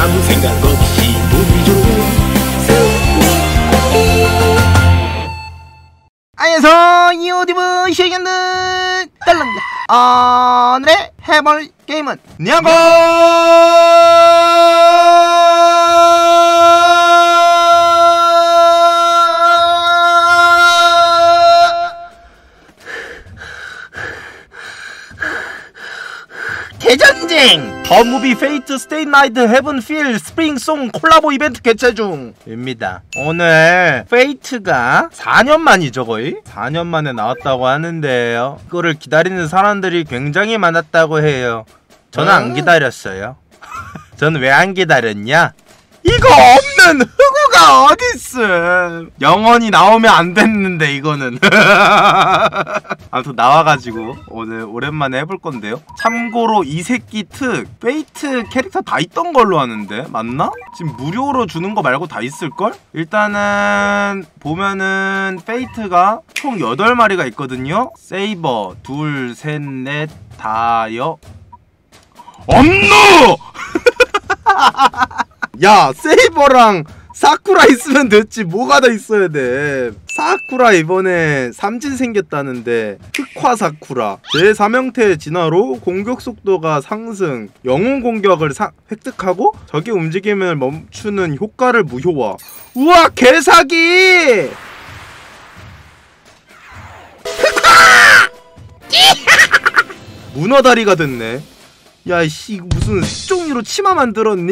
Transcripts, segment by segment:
아무 생각 없이 보기 좋은 안녕하세요, 이오디브 시청자들 딸랑입니다. 오늘의 해볼 게임은 냐고! 대전쟁! 더 무비 페이트 스테이 나이트 헤븐 필 스프링송 콜라보 이벤트 개최 중입니다. 오늘 페이트가 4년 만이죠, 거의? 4년 만에 나왔다고 하는데요, 이거를 기다리는 사람들이 굉장히 많았다고 해요. 저는 안 기다렸어요. 저는 왜 안 기다렸냐? 이거 없는 흑우가 어딨음. 영원히 나오면 안 됐는데 이거는. 아무튼 나와가지고 오늘 오랜만에 해볼 건데요. 참고로 이 새끼 특 페이트 캐릭터 다 있던 걸로 아는데 맞나? 지금 무료로 주는 거 말고 다 있을걸? 일단은 보면은 페이트가 총 8마리가 있거든요. 세이버 둘, 셋, 넷, 다여 없노! 야, 세이버랑 사쿠라 있으면 됐지 뭐가 더 있어야 돼. 사쿠라 이번에 삼진 생겼다는데 흑화 사쿠라 제3형태 진화로 공격 속도가 상승, 영웅 공격을 획득하고 적의 움직임을 멈추는 효과를 무효화. 우와 개사기! 문어다리가 됐네. 야이씨, 이거 무슨 색종이로 치마 만들었니?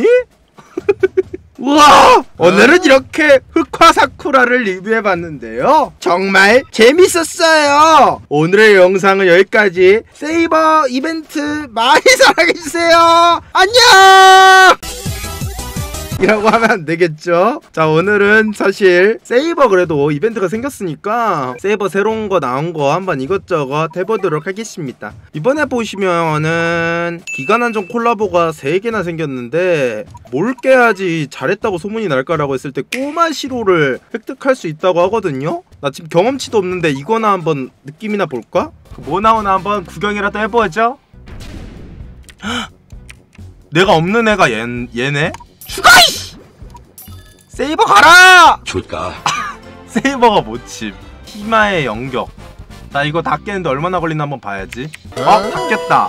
우와! 오늘은 이렇게 흑화 사쿠라를 리뷰해봤는데요, 정말 재밌었어요. 오늘의 영상은 여기까지. 세이버 이벤트 많이 사랑해주세요. 안녕! 이라고 하면 안 되겠죠? 자, 오늘은 사실 세이버 그래도 이벤트가 생겼으니까 세이버 새로운 거 나온 거 한번 이것저것 해보도록 하겠습니다. 이번에 보시면은 기간한정 콜라보가 3개나 생겼는데 뭘 깨야지 잘했다고 소문이 날까라고 했을 때 꼬마 시로를 획득할 수 있다고 하거든요. 나 지금 경험치도 없는데 이거나 한번 느낌이나 볼까? 뭐 나오나 한번 구경이라도 해보죠. 내가 없는 애가 얘네? 죽어! 이씨! 세이버 가라! 좋다. 세이버가 못침. 히마의 영격. 나 이거 다 깨는데 얼마나 걸리나 한번 봐야지. 다 깼다.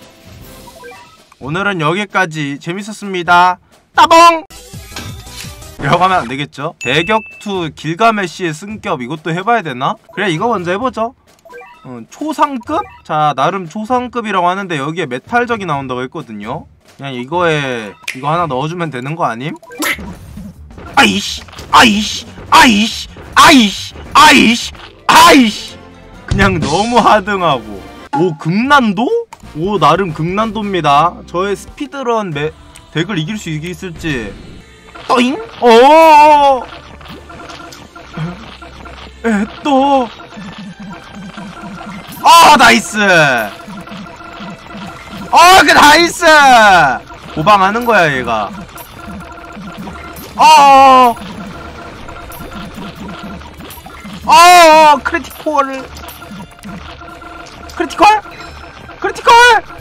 오늘은 여기까지. 재밌었습니다. 따봉! 이라고 하면 안 되겠죠? 대격투 길가메시의 승격, 이것도 해봐야 되나? 그래, 이거 먼저 해보죠. 초상급? 자, 나름 초상급이라고 하는데 여기에 메탈적이 나온다고 했거든요. 그냥 이거에 이거 하나 넣어주면 되는 거 아님? 아이씨! 아이씨! 아이씨! 아이씨! 아이씨! 아이씨! 그냥 너무 하등하고. 오, 극난도? 오, 나름 극난도입니다. 저의 스피드런 덱을 이길 수 있을지. 떠잉? 어어어어! 또! 나이스! 그 나이스! 도방하는 거야 얘가. 크리티컬! 크리티컬! 크리티컬!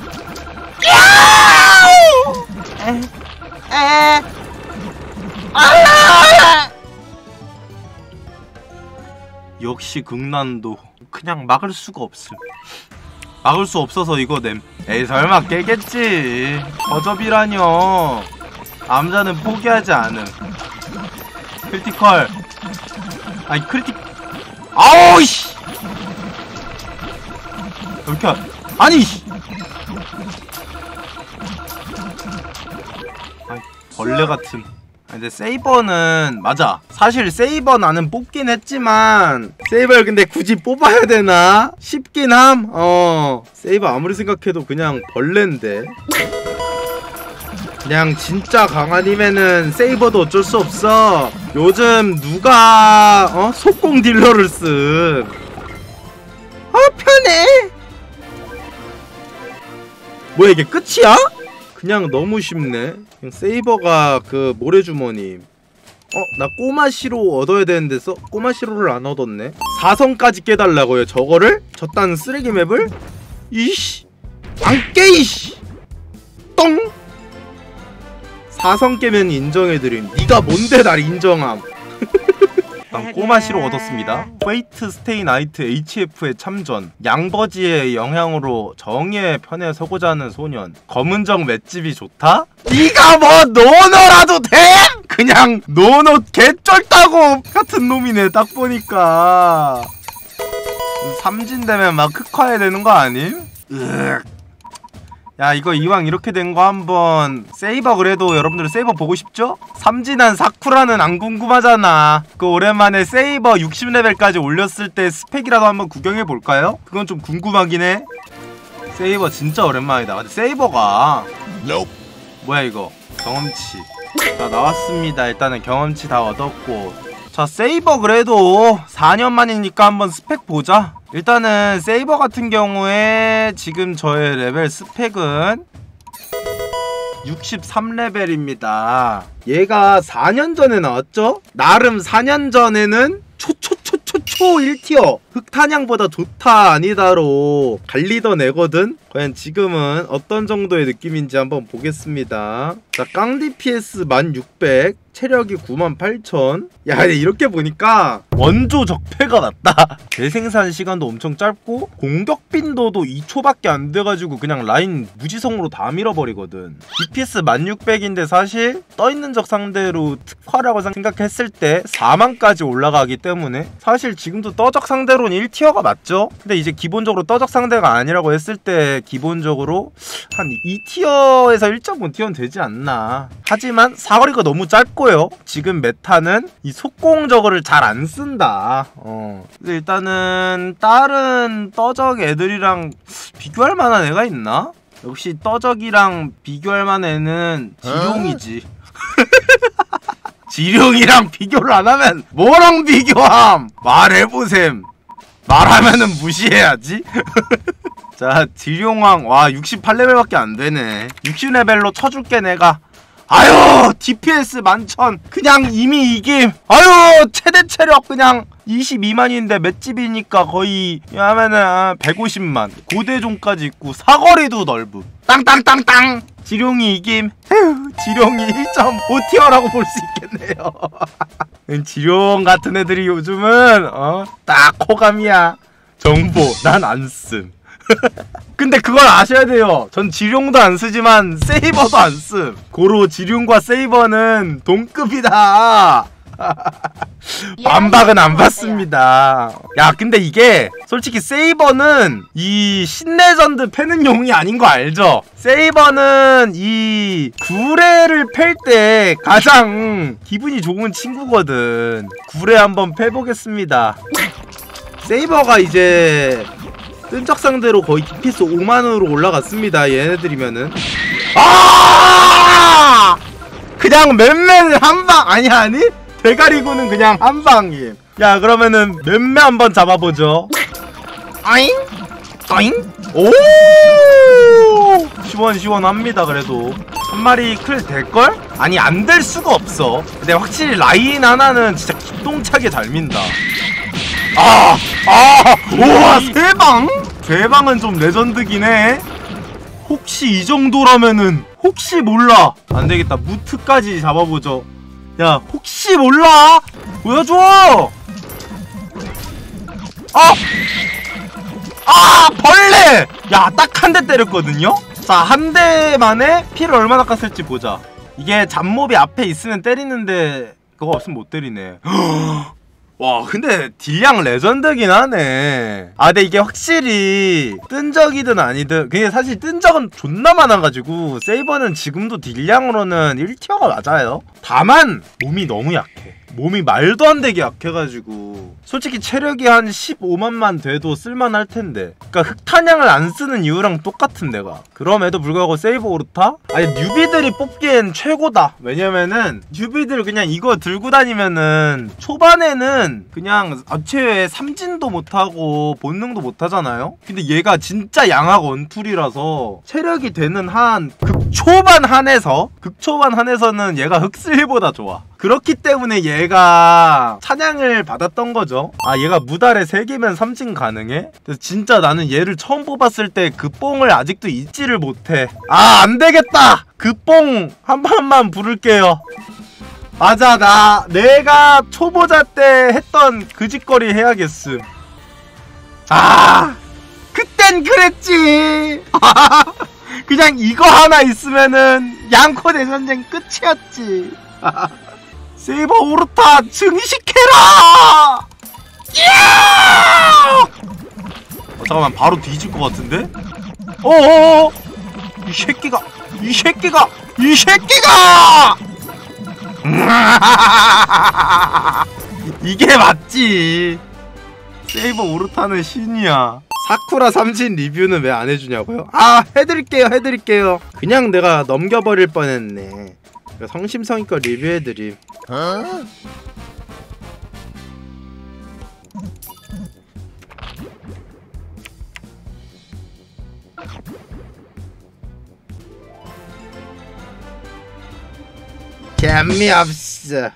역시 극난도. 그냥 막을 수가 없음. 막을 수 없어서 이거 냄. 에이, 설마 깨겠지. 허접이라뇨. 남자는 포기하지 않음. 크리티컬. 아니 아우씨! 이렇게 아니! 아니, 벌레 같은. 근데 세이버는 맞아. 사실 세이버 나는 뽑긴 했지만 세이버를 근데 굳이 뽑아야 되나 싶긴 함. 세이버 아무리 생각해도 그냥 벌레인데. 그냥 진짜 강한이면은 세이버도 어쩔 수 없어. 요즘 누가 속공 딜러를 씀. 편해. 뭐야, 이게 끝이야? 그냥 너무 쉽네. 그냥 세이버가 그 모래주머니. 나 꼬마시로 얻어야 되는데 꼬마시로를 안 얻었네. 4성까지 깨달라고요 저거를? 저딴 쓰레기 맵을? 이씨 안 깨 이씨. 똥 4성 깨면 인정해드림. 니가 뭔데 날 인정함. 꼬마시로 얻었습니다. 페이트 스테이 나이트 HF에 참전. 양버지의 영향으로 정의의 편에 서고자 하는 소년. 검은정 맷집이 좋다? 니가 뭐 노노라도 돼? 그냥 노노 개쩔다고 같은 놈이네 딱 보니까. 삼진 되면 막 흑화해야 되는 거 아님? 으악. 야 이거 이왕 이렇게 된 거 한번 세이버 그래도 여러분들 세이버 보고 싶죠? 삼진한 사쿠라는 안 궁금하잖아. 그 오랜만에 세이버 60레벨까지 올렸을 때 스펙이라도 한번 구경해볼까요? 그건 좀 궁금하긴 해. 세이버 진짜 오랜만이다. 근데 세이버가 뭐야 이거 경험치. 자 나왔습니다. 일단은 경험치 다 얻었고. 자 세이버 그래도 4년 만이니까 한번 스펙 보자. 일단은 세이버 같은 경우에 지금 저의 레벨 스펙은 63레벨입니다. 얘가 4년 전에 나왔죠? 나름 4년 전에는 초 1티어 흑탄양보다 좋다 아니다로 갈리던 애거든? 과연 지금은 어떤 정도의 느낌인지 한번 보겠습니다. 자 깡 DPS 1600 체력이 98,000. 야 근데 이렇게 보니까 원조 적폐가 낫다. 재생산 시간도 엄청 짧고 공격 빈도도 2초밖에 안 돼가지고 그냥 라인 무지성으로 다 밀어버리거든. DPS 1600인데 사실 떠있는 적 상대로 특화라고 생각했을 때 4만까지 올라가기 때문에 사실 지금도 떠적 상대로는 1티어가 맞죠? 근데 이제 기본적으로 떠적 상대가 아니라고 했을 때 기본적으로 한 2티어에서 1.5티어는 되지 않나. 하지만 사거리가 너무 짧고 지금 메타는 이 속공 저거를 잘 안 쓴다. 근데 일단은 다른 떠적 애들이랑 비교할 만한 애가 있나? 역시 떠적이랑 비교할 만한 애는 지룡이지. 지룡이랑 비교를 안 하면 뭐랑 비교함? 말해보셈. 말하면은 무시해야지. 자 지룡왕 와 68레벨밖에 안 되네. 60레벨로 쳐줄게 내가. 아유 DPS 11,000 그냥 이미 이김. 아유 최대 체력 그냥 22만인데 맷집이니까 거의 하면은 150만 고대종까지 있고 사거리도 넓음. 땅땅땅땅 지룡이 이김. 에휴 지룡이 1.5티어라고 볼 수 있겠네요. 지룡 같은 애들이 요즘은 딱 호감이야. 정보 난 안 씀. 근데 그걸 아셔야 돼요. 전 지룡도 안 쓰지만 세이버도 안 씀. 고로 지룡과 세이버는 동급이다. 반박은 안 받습니다. 야 근데 이게 솔직히 세이버는 이 신레전드 패는 용이 아닌 거 알죠? 세이버는 이 구레를 팰 때 가장 기분이 좋은 친구거든. 구레 한번 패보겠습니다. 세이버가 이제 뜬적 상대로 거의 DPS 5만으로 올라갔습니다. 얘네들이면은 그냥 맨맨 한방 아니 대가리구는 그냥 한방임. 야 그러면은 맨맨 한번 잡아보죠. 아잉 오 시원시원합니다. 그래도 한 마리 클 될걸? 아니 안 될 수가 없어. 근데 확실히 라인 하나는 진짜 기똥차게 잘 민다. 우와 세방? 세방은 좀 레전드긴 해. 혹시 이 정도라면은 혹시 몰라. 안되겠다 무트까지 잡아보죠. 야 혹시 몰라 보여줘. 벌레. 야 딱 한 대 때렸거든요. 자 한 대만에 피를 얼마나 깠을지 보자. 이게 잡몹이 앞에 있으면 때리는데 그거 없으면 못 때리네. 와 근데 딜량 레전드긴 하네. 근데 이게 확실히 뜬적이든 아니든 그게 사실 뜬적은 존나 많아가지고 세이버는 지금도 딜량으로는 1티어가 맞아요. 다만 몸이 너무 약해. 몸이 말도 안 되게 약해가지고 솔직히 체력이 한 15만만 돼도 쓸만할 텐데. 그니까 흑탄양을 안 쓰는 이유랑 똑같은 내가. 그럼에도 불구하고 세이버 오르타? 아니 뉴비들이 뽑기엔 최고다. 왜냐면은 뉴비들 그냥 이거 들고 다니면은 초반에는 그냥 아체에 삼진도 못하고 본능도 못하잖아요. 근데 얘가 진짜 양악 원툴이라서 체력이 되는 한 극초반 한에서는 얘가 흑슬보다 좋아. 그렇기 때문에 얘가 찬양을 받았던 거죠. 아, 얘가 무달에 3개면 3진 가능해? 그래서 진짜 나는 얘를 처음 뽑았을 때 그 뽕을 아직도 잊지를 못해. 아, 안되겠다! 그 뽕 한 번만 부를게요. 맞아, 내가 초보자 때 했던 그 짓거리 해야겠음. 아, 그땐 그랬지. 그냥 이거 하나 있으면은 양코 대전쟁 끝이었지. 세이버 오르타 증식해라! 잠깐만, 바로 뒤질 것 같은데? 어어어! 이 새끼가! 이게 맞지. 세이버 오르타는 신이야. 사쿠라 삼진 리뷰는 왜 안 해주냐고요? 아, 해드릴게요. 그냥 내가 넘겨버릴 뻔했네. 성심성의껏 리뷰해드림. 재미없어.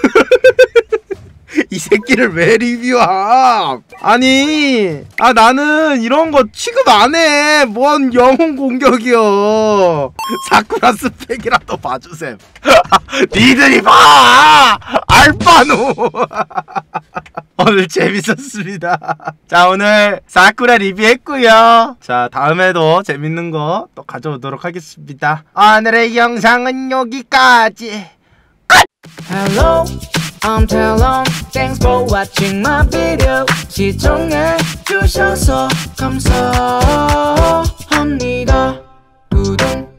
이 새끼를 왜 리뷰함? 아니, 나는 이런 거 취급 안 해. 뭔 영웅 공격이여. 사쿠라 스펙이라도 봐주셈. 니들이 봐! 알바노! 오늘 재밌었습니다. 자, 오늘 사쿠라 리뷰했고요. 자, 다음에도 재밌는 거 또 가져오도록 하겠습니다. 오늘의 영상은 여기까지. Hello, I'm Talon. Thanks for watching my video. 시청해 주셔서 감사합니다. 구독